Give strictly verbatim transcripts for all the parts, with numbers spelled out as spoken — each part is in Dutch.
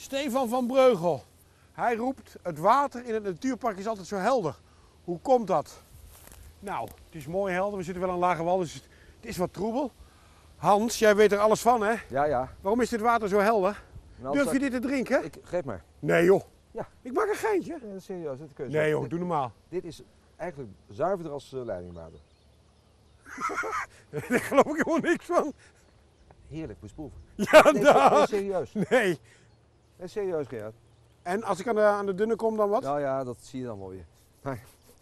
Stefan van Breugel. Hij roept, het water in het natuurpark is altijd zo helder. Hoe komt dat? Nou, het is mooi helder. We zitten wel aan lage wal, dus het is wat troebel. Hans, jij weet er alles van, hè? Ja, ja. Waarom is dit water zo helder? Nou, Durf je dit te drinken? Ik, geef maar. Nee joh. Ja. Ik maak een geintje. Ja, serieus, dat kun je Nee zeggen. joh, Dit, doe normaal. dit is eigenlijk zuiverder als uh, leidingwater. Daar geloof ik helemaal niks van. Heerlijk, moet je proeven. Ja, Nee, nee, dag. serieus. Nee. Nee, serieus, Gerard. En als ik aan de, aan de dunne kom, dan wat? Nou ja, dat zie je dan wel weer. Maar...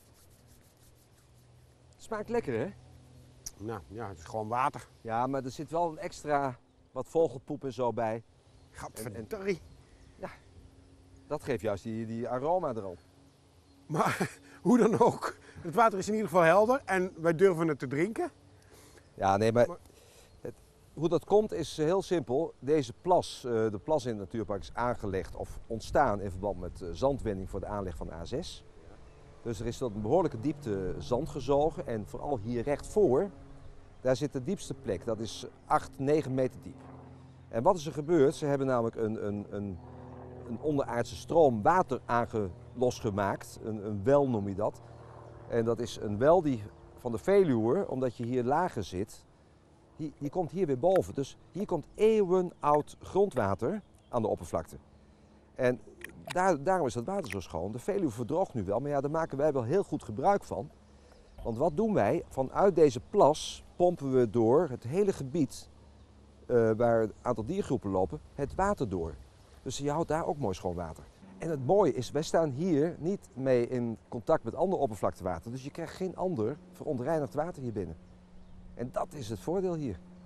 Het smaakt lekker, hè? Nou, ja, het is gewoon water. Ja, maar er zit wel een extra wat vogelpoep en zo bij. Gadverdarrie. Dat geeft juist die, die aroma er al. Maar hoe dan ook, het water is in ieder geval helder en wij durven het te drinken. Ja, nee, maar Maar- het, hoe dat komt is heel simpel. Deze plas, uh, de plas in het natuurpark is aangelegd of ontstaan in verband met uh, zandwinning voor de aanleg van de A zes. Dus er is tot een behoorlijke diepte zand gezogen en vooral hier recht voor, daar zit de diepste plek. Dat is acht, negen meter diep. En wat is er gebeurd? Ze hebben namelijk een, een, een, een onderaardse stroom water aange, losgemaakt. Een, een wel noem je dat. En dat is een wel die van de Veluwe, omdat je hier lager zit, die, die komt hier weer boven. Dus hier komt eeuwenoud grondwater aan de oppervlakte. En daar, daarom is dat water zo schoon. De Veluwe verdroogt nu wel, maar ja, daar maken wij wel heel goed gebruik van. Want wat doen wij? Vanuit deze plas pompen we door het hele gebied uh, waar een aantal diergroepen lopen, het water door. Dus je houdt daar ook mooi schoon water. En het mooie is, wij staan hier niet mee in contact met ander oppervlaktewater. Dus je krijgt geen ander verontreinigd water hier binnen. En dat is het voordeel hier.